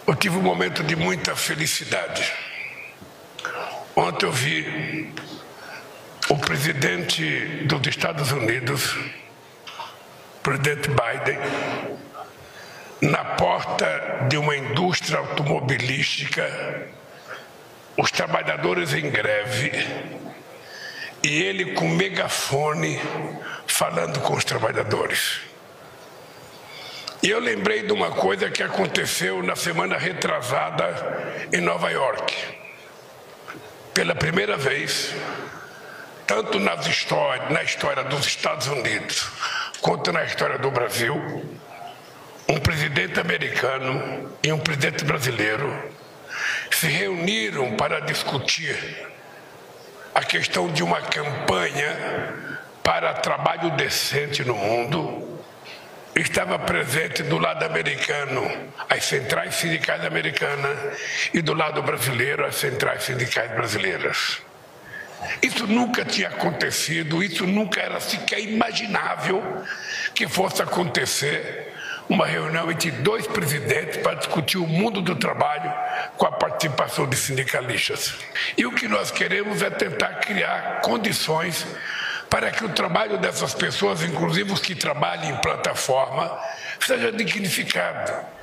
Eu tive um momento de muita felicidade. Ontem eu vi o presidente dos Estados Unidos, o presidente Biden, na porta de uma indústria automobilística, os trabalhadores em greve, e ele com megafone falando com os trabalhadores. E eu lembrei de uma coisa que aconteceu na semana retrasada em Nova York. Pela primeira vez, tanto na história dos Estados Unidos quanto na história do Brasil, um presidente americano e um presidente brasileiro se reuniram para discutir a questão de uma campanha para trabalho decente no mundo. Estava presente do lado americano as centrais sindicais americanas e do lado brasileiro as centrais sindicais brasileiras. Isso nunca tinha acontecido, isso nunca era sequer imaginável que fosse acontecer uma reunião entre dois presidentes para discutir o mundo do trabalho com a participação de sindicalistas. E o que nós queremos é tentar criar condições para que o trabalho dessas pessoas, inclusive os que trabalham em plataforma, seja dignificado.